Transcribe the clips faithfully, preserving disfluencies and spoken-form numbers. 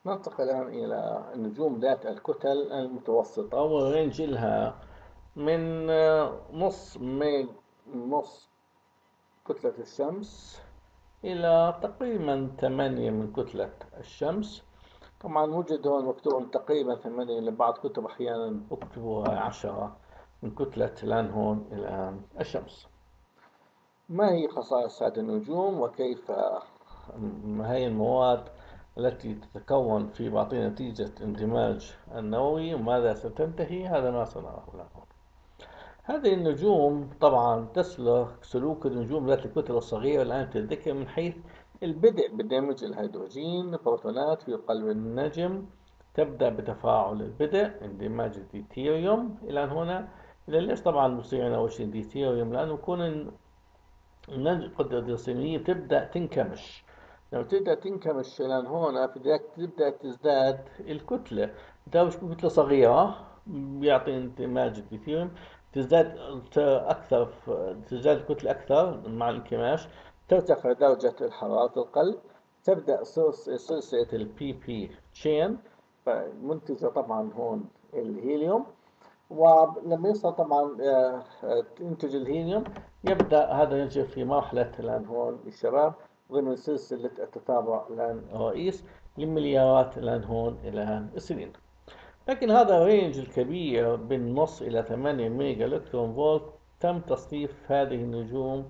ننتقل الآن إلى النجوم ذات الكتل المتوسطة، والرينج لها من آه، نص ميج نص كتلة الشمس إلى تقريبا ثمانية من كتلة الشمس. طبعا وجد هون مكتوب تقريبا ثمانية، لبعض كتب أحيانا أكتبوها عشرة من كتلة الآن هون الآن الشمس. ما هي خصائص هذه النجوم، وكيف ما هي المواد التي تتكون في باطنها نتيجة اندماج النووي، وماذا ستنتهي؟ هذا ما سنراه الآن. هذه النجوم طبعا تسلك سلوك النجوم ذات الكتلة الصغيرة الآن تتذكر من حيث البدء بدمج الهيدروجين البروتونات في قلب النجم. تبدأ بتفاعل البدء اندماج الديوتيريوم إلى هنا. إذا ليش طبعا بصير أول شيء ديوتيريوم؟ لأنه يكون القدرة الرسمية بتبدأ تنكمش. لما تبدأ تنكمش الآن هون بدك تبدأ تزداد الكتلة. ده مش كتلة صغيرة بيعطي اندماج الديوتيريوم. تزداد أكثر، تزداد الكتلة أكثر مع الانكماش. ترتفع درجة حرارة القلب. تبدأ سلسلة البي بي تشين، منتجة طبعا هون الهيليوم. ولما يوصل طبعا آه، آه، تنتج الهيليوم، يبدأ هذا يجري في مرحلة الآن هون الشباب ضمن سلسلة التتابع الآن الرئيس لمليارات الآن هون الآن السنين. لكن هذا الرينج الكبير من نص إلى ثمانية ميجا إلكترون فولت تم تصنيف هذه النجوم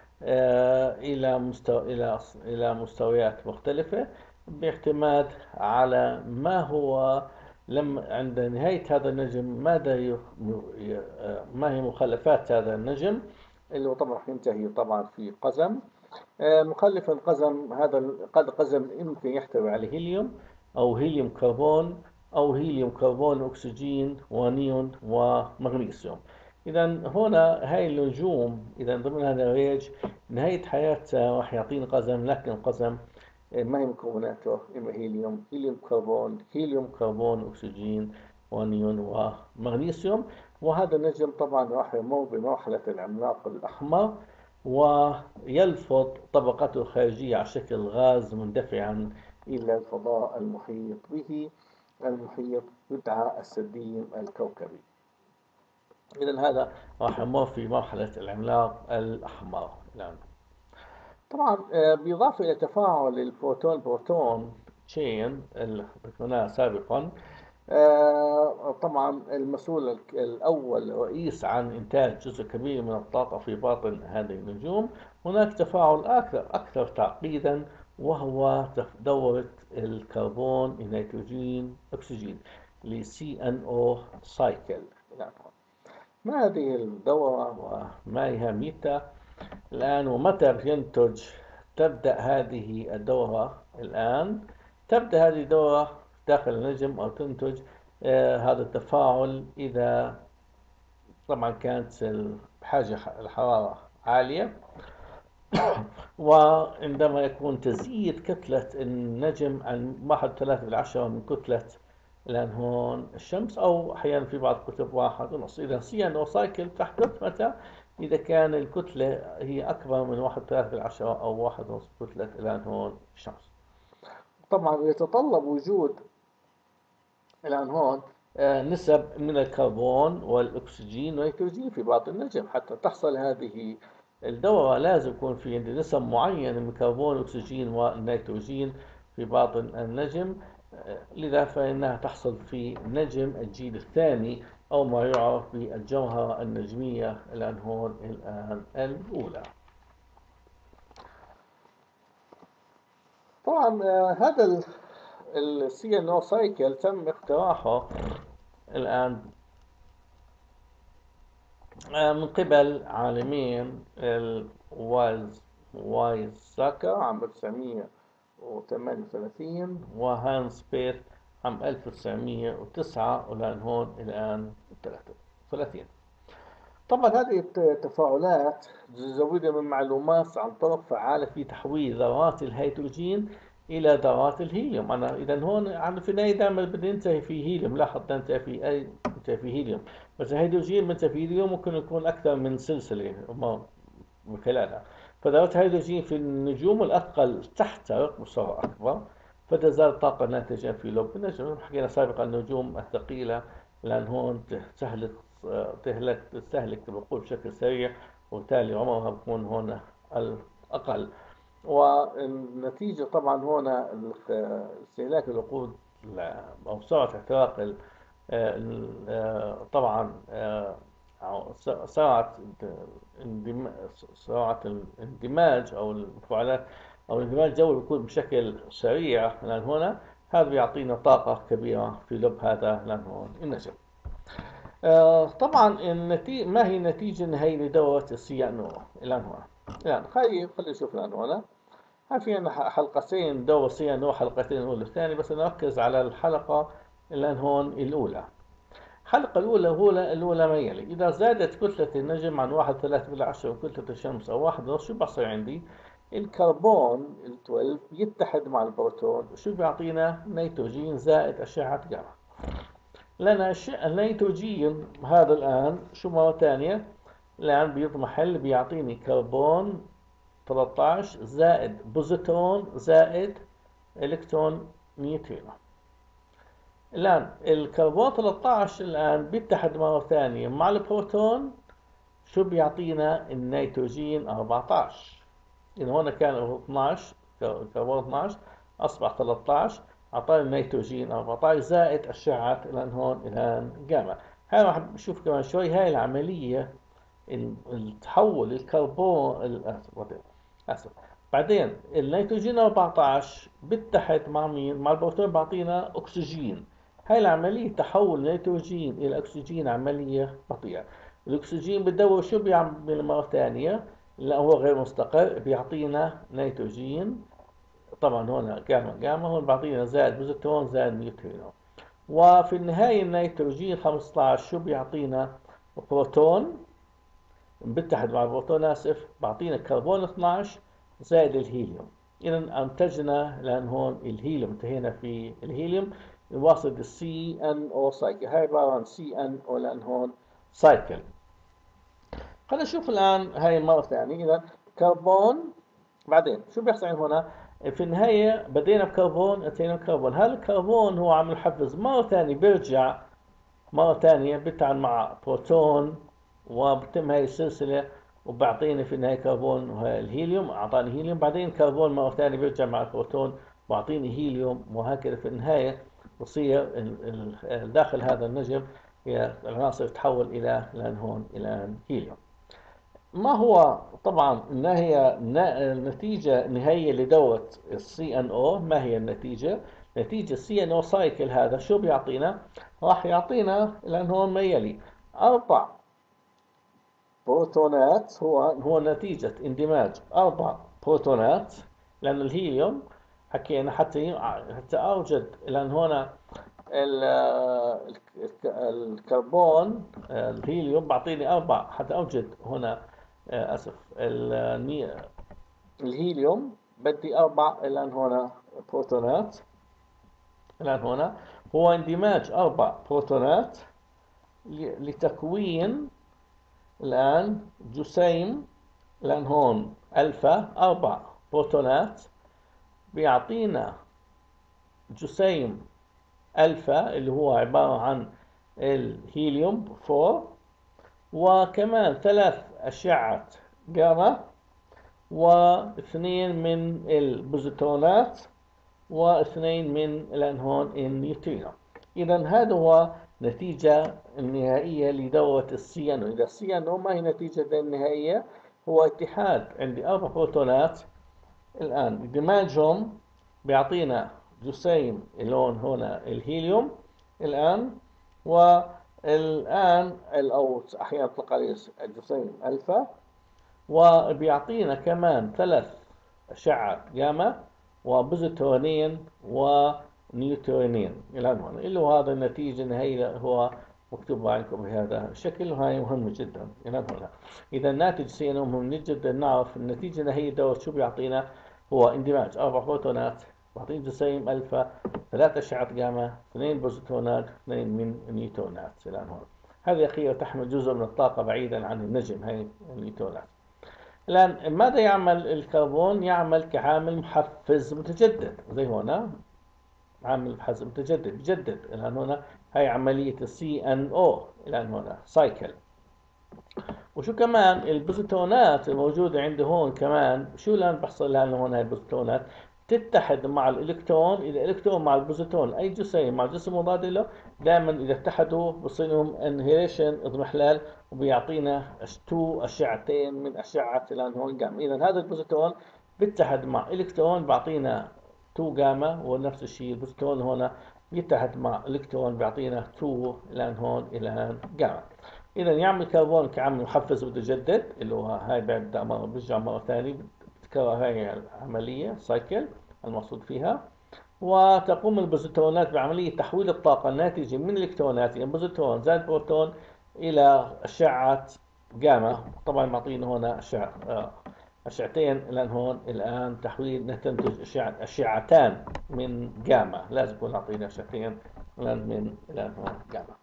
آه، إلى مستوى إلى إلى مستويات مختلفة، باعتماد على ما هو لما عند نهاية هذا النجم ماذا ي... آه، ما هي مخلفات هذا النجم، اللي هو طبعا ينتهي طبعا في قزم. آه، مخلف القزم، هذا القزم يمكن يحتوي على هيليوم أو هيليوم كربون أو هيليوم كربون أكسجين ونيون ومغنيسيوم. إذا هنا هاي النجوم إذا ضمن هذا الريج نهاية حياتها راح يعطينا قزم، لكن القزم ما هي مكوناته؟ إما هيليوم هيليوم كربون هيليوم كربون أكسجين ونيون ومغنيسيوم. وهذا النجم طبعا راح يمر بمرحلة العملاق الأحمر، ويلفظ طبقته الخارجية على شكل غاز مندفعا إلى الفضاء المحيط به. المحيط يدعى السديم الكوكبي. إذا هذا راح يمر في مرحلة العملاق الأحمر الآن. طبعا آه، بالإضافة إلى تفاعل البروتون بروتون تشين اللي ذكرناه سابقا، آه، طبعا المسؤول الأول الرئيس عن إنتاج جزء كبير من الطاقة في باطن هذه النجوم. هناك تفاعل آخر أكثر تعقيدا، وهو دورة الكربون النيتروجين أكسجين ل سي إن أو cycle. ما هذه الدورة وما هي أهميتها الآن، ومتى ينتج؟ تبدأ هذه الدورة الآن تبدأ هذه الدورة داخل النجم، أو تنتج آه هذا التفاعل إذا طبعا كانت بحاجة الحرارة عالية. وعندما يكون تزيد كتلة النجم عن واحد ثلاثة بالعشرة من كتلة الآن هون الشمس، أو أحيانا في بعض الكتب واحد ونص. إذا سي إن أو سايكل تحدث متى؟ إذا كان الكتلة هي أكبر من واحد ثلاثة بالعشرة أو واحد ونص كتلة الآن هون الشمس. طبعا يتطلب وجود الآن هون آه، نسب من الكربون والأكسجين والنيتروجين في باطن النجم. حتى تحصل هذه الدورة لازم يكون في عندي نسب معينة من الكربون والأكسجين والنيتروجين في باطن النجم. آه، لذا فإنها تحصل في نجم الجيل الثاني، أو ما يعرف بالجوهرة النجمية الآن هون الآن الأولى. طبعا آه، هذا السي ان او سايكل تم اقتراحه الآن آه، من قبل عالمين الوايز وايزاكا عام ألف وتسعمئة وثمانية وثلاثين، وهانس بيت عام ألف وتسعمئة وتسعة، والآن هون الآن ثلاثة وثلاثين. طبعا هذه التفاعلات تزودها من معلومات عن طرق فعالة في تحويل ذرات الهيدروجين إلى ذرات الهيليوم. أنا إذا هون عم في النهاية دائما بدي ننتهي في هيليوم. لاحظ ننتهي في أي ننتهي في هيليوم، بس الهيدروجين بننتهي في هيليوم ممكن يكون أكثر من سلسلة من خلالها. فذرات الهيدروجين في النجوم الأثقل تحترق بسرعة أكبر. فتزال الطاقة الناتجة في لب النجم. حكينا سابقا النجوم الثقيلة لأن هون تهلك تهلك تستهلك الوقود بشكل سريع، وبالتالي عمرها بكون هون الأقل. والنتيجة طبعا هنا استهلاك الوقود أو سرعة احتراق طبعا سرعة سرعة الاندماج أو المفاعلات أو الاندماج الجوي بيكون بشكل سريع، لأن هنا هذا بيعطينا طاقة كبيرة في لب هذا لأن هون النجم. طبعا النتيجة ما هي النتيجة النهائية لدورة السي ان او الآن هنا؟ الآن خلينا خلينا نشوف الآن هنا. في عندنا حلقتين دورة سي ان او، حلقتين الأولى والثانية، بس نركز على الحلقة الآن هون الأولى. الحلقة الأولى هو الأولى ما يلي: إذا زادت كتلة النجم عن واحد ثلاثة إلى عشرة من كتلة الشمس أو واحد ونص، شو بصير عندي؟ الكربون ال اثني عشر يتحد مع البروتون، شو بيعطينا؟ نيتروجين زائد أشعة جاما. لأن النيتروجين هذا الآن شو مرة ثانية الآن بيضمحل بيعطيني كربون ثلاثة عشر زائد بوزيترون زائد إلكترون نيوترينو. الآن الكربون ثلاثة عشر الآن بيتحد مرة ثانية مع البروتون، شو بيعطينا؟ النيتروجين أربعة عشر. إذا هنا كان اثني عشر كربون اثني عشر أصبح ثلاثة عشر، أعطاني النيتروجين أربعة عشر زائد أشعة الآن هون الآن جاما. هاي راح نشوف كمان شوي هاي العملية التحول الكربون آسف بعدين النيتروجين أربعة عشر بيتحد مع مين؟ مع البروتون، بعطينا أكسجين. هاي العملية تحول النيتروجين إلى أكسجين عملية بطيئة. الأكسجين بدور شو بيعمل مرة ثانية؟ لا هو غير مستقر، بيعطينا نيتروجين طبعا هنا جاما جاما، هون بعطينا زائد بوزيترون زائد نيوترينو. وفي النهاية النيتروجين خمسة عشر شو بيعطينا؟ بروتون بيتحد مع البروتون آسف، بعطينا كربون اثني عشر زائد الهيليوم. إذا أنتجنا لأن هون الهيليوم انتهينا في الهيليوم نواصل السي ان او سايكل. هاي عبارة عن سي ان او لأن هون سايكل. خلينا نشوف الآن هاي مرة ثانية. إذا كربون بعدين شو بيحصل هنا؟ في النهاية بدينا بكربون انتهينا بكربون. هذا الكربون هو عم يحفز مرة ثانية، بيرجع مرة ثانية بيتعامل مع بروتون وبتم هاي السلسلة وبعطيني في النهاية كربون الهيليوم، أعطاني هيليوم، بعدين كربون مرة ثانية بيرجع مع البروتون وأعطيني هيليوم، وهكذا في النهاية بصير داخل هذا النجم هي العناصر تتحول إلى الآن هون الآن هيليوم. ما هو طبعا النهاية النتيجة النهائية لدورة السي ان او؟ ما هي النتيجة؟ نتيجة السي ان او سايكل هذا شو بيعطينا؟ راح يعطينا الآن هون ما يلي: أربع بروتونات، هو هو نتيجة اندماج أربع بروتونات، لأن الهيليوم حكينا حتى حتى أوجد الآن هنا الكربون الهيليوم بعطيني أربع، حتى أوجد هنا أسف الهيليوم بدي أربع الآن هنا بروتونات. الآن هنا هو اندماج أربع بروتونات لتكوين الآن جسيم الآن هون ألفا، أربع بروتونات بيعطينا جسيم ألفا اللي هو عبارة عن الهيليوم أربعة، وكمان ثلاث أشعة جاما، واثنين من البوزيترونات، واثنين من الآن هون النيوترينو. إذا هذا هو نتيجة النهائية لدورة السي ان او. إذا السي ان او ما هي نتيجة النهائية؟ هو اتحاد عندي أربع بروتونات الآن اندماجهم بيعطينا جسيم اللون هنا الهيليوم الآن، والآن أو أحيانا يطلق عليه الجسيم ألفا، وبيعطينا كمان ثلاث أشعة جاما وبوزيترونين ونيوترونين الآن هنا، اللي هو هذا النتيجة النهائية هو مكتوب عندكم بهذا الشكل، وهي مهمة جدا الآن هنا. إذا الناتج سي ان او مهم جدا نعرف النتيجة النهائية دورة شو بيعطينا؟ هو اندماج أربع بروتونات بعطينا جسيم ألفا، ثلاث أشعة جاما، اثنين بوزيترونات، اثنين من نيوترونات الآن هنا. هذه أخيرا تحمل جزء من الطاقة بعيدا عن النجم، هاي النيوترونات. الآن ماذا يعمل الكربون؟ يعمل كعامل محفز متجدد زي هنا عامل حزم متجدد بجدد. الآن هنا هاي عملية سي ان او الآن هنا سايكل. وشو كمان البوزيتونات الموجودة عندي هون كمان، شو الآن بحصل لها هون؟ هاي البوزيتونات تتحد مع الإلكترون. إذا إلكترون مع البوزيتون أي جسيم مع جسم مضاد له، دائما إذا اتحدوا بصير لهم انهيليشن اضمحلال، وبيعطينا تو أشعتين من أشعة الآن هون جاما. إذا هذا البوزيتون بيتحد مع إلكترون بيعطينا تو جاما، ونفس الشيء البوزيتون هنا بيتحد مع إلكترون بيعطينا تو الآن هون الآن جاما. إذا يعمل كربون كعامل محفز ومتجدد، اللي هو هاي بعد مرة بيرجع مرة ثانية بتكرر هاي العملية سايكل المقصود فيها. وتقوم البوزيترونات بعملية تحويل الطاقة الناتجة من الإلكترونات، يعني بوزيترون زائد بروتون، إلى أشعة جاما. طبعا معطينا هنا أشعة أشعتين الآن هون الآن تحويل نتنتج أشعة أشعتان من جاما، لازم يكون أعطينا أشعتين الآن من الآن هون جاما.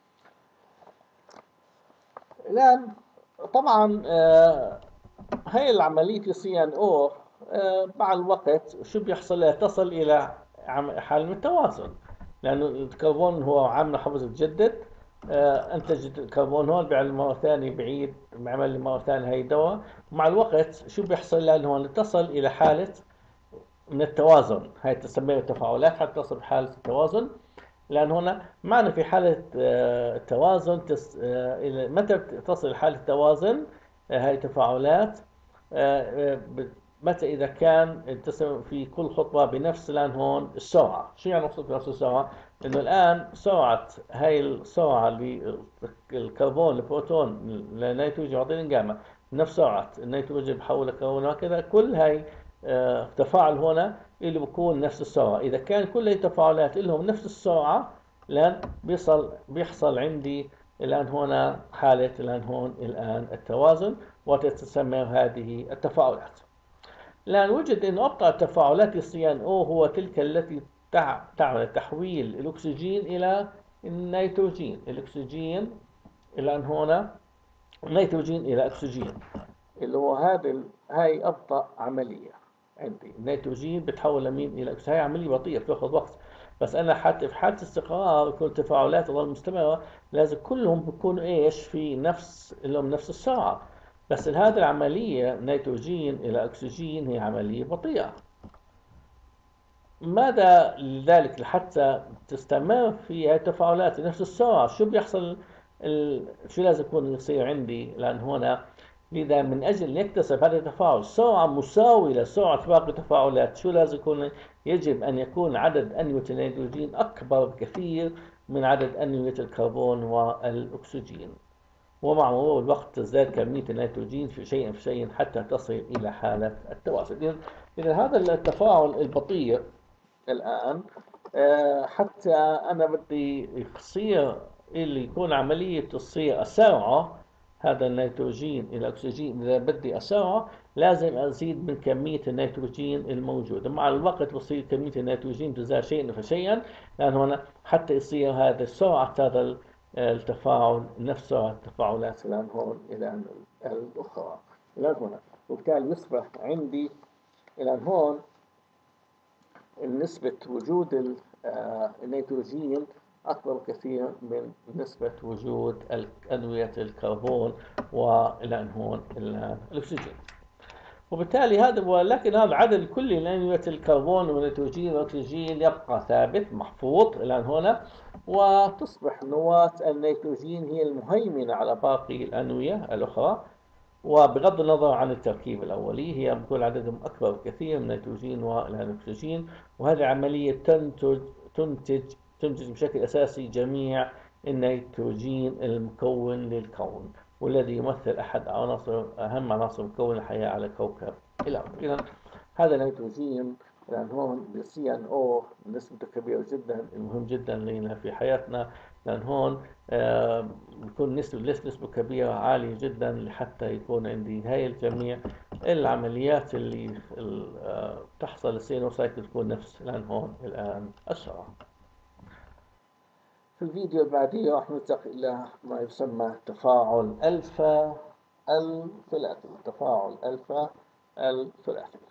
الآن طبعا آه هاي العملية سي ان او آه مع الوقت شو بيحصل لها؟ تصل إلى حالة من التوازن، لأنه الكربون هو عامل حفظ يتجدد، آه أنتج الكربون هون بيعمل مرة ثانية بعيد، بيعمل مرة ثانية هاي دواء. ومع الوقت شو بيحصل لها؟ هون تصل إلى حالة من التوازن. هاي تسميها التفاعلات حتى تصل بحالة التوازن. لأن هنا معنى في حالة توازن تس... متى تصل حالة توازن هاي تفاعلات؟ متى إذا كان تسمى في كل خطوة بنفس الآن هون السرعة. شو يعني نقصد بنفس السرعة؟ إنه الآن سرعة هاي السرعة للكربون البروتون للنيتروجين يعطينا جاما، نفس سرعة النيتروجين بحول لكربون، وهكذا كل هاي تفاعل هنا اللي بكون نفس السرعة. إذا كان كل التفاعلات لهم نفس السرعة، الآن بيصل بيحصل عندي الآن هنا حالة الآن هون الآن التوازن، وتتسمى هذه التفاعلات. الآن وجد أن أبطأ تفاعلات السي ان او هو تلك التي تعمل تحويل الأكسجين إلى النيتروجين. الأكسجين الآن هنا النيتروجين إلى أكسجين، اللي هو هذا هاي أبطأ عملية عندي. النيتروجين بتحول لمين؟ إلى أكسجين. هاي عملية بطيئة بتاخذ وقت، بس أنا حتى في حالة استقرار يكون تفاعلات تظل مستمرة، لازم كلهم بيكونوا إيش في نفس لهم نفس السرعة. بس هذه العملية نيتروجين إلى أكسجين هي عملية بطيئة. ماذا لذلك حتى تستمر في هاي التفاعلات نفس السرعة؟ شو بيحصل؟ ال... شو لازم يكون يصير عندي؟ لأن هنا لذا من أجل يكتسب هذا التفاعل سرعة مساوية لسرعة باقي التفاعلات، شو لازم يكون؟ يجب أن يكون عدد أنوية النيتروجين أكبر بكثير من عدد أنوية الكربون والأكسجين. ومع مرور الوقت تزداد كمية النيتروجين في شيء في شيء حتى تصل إلى حالة التوازن. إذا هذا التفاعل البطيء الآن حتى أنا بدي يصير اللي يكون عملية تصير أسرع هذا النيتروجين إلى الأكسجين، إذا بدي أسرع لازم أزيد من كمية النيتروجين الموجودة. مع الوقت بصير كمية النيتروجين تزداد شيئا فشيئا، لأن هنا حتى يصير هذا سرعة هذا التفاعل نفس سرعة التفاعلات الآن هون إلى الأخرى الآن هنا، وبالتالي يصبح عندي الآن هون نسبة وجود النيتروجين أكبر بكثير من نسبة وجود أنوية الكربون والآن هون الأكسجين. وبالتالي هذا ولكن هذا العدد الكلي لأنوية الكربون والنيتروجين والأكسجين يبقى ثابت محفوظ الآن هنا، وتصبح نواة النيتروجين هي المهيمنة على باقي الأنوية الأخرى. وبغض النظر عن التركيب الأولي هي بكون عددهم أكبر بكثير من النيتروجين والأكسجين، وهذه عملية تنتج تنتج تنتج بشكل أساسي جميع النيتروجين المكون للكون، والذي يمثل أحد عناصر أهم عناصر مكون الحياة على كوكب الأرض. إذا هذا النيتروجين لأن هون بالسي ان او نسبته كبيرة جدا، المهم جدا لنا في حياتنا، لأن هون آه بيكون نسبة نسبة كبيرة عالية جدا لحتى يكون عندي هاي الجميع العمليات اللي آه تحصل السينو سايكل تكون نفس الآن هون الآن أسرع. في الفيديو البعدي راح نلتقي إلى ما يسمى تفاعل ألفا الثلاثي. تفاعل ألفا الثلاثي.